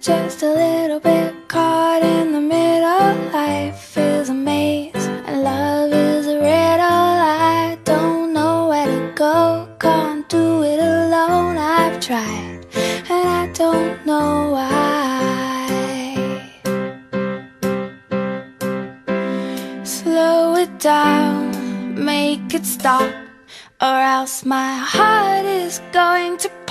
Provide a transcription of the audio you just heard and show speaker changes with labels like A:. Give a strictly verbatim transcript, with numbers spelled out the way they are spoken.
A: just a little bit caught in the middle. Life is a maze and love is a riddle. I don't know where to go, can't do it alone. I've tried and I don't know why. Slow it down, make it stop, or else my heart is going to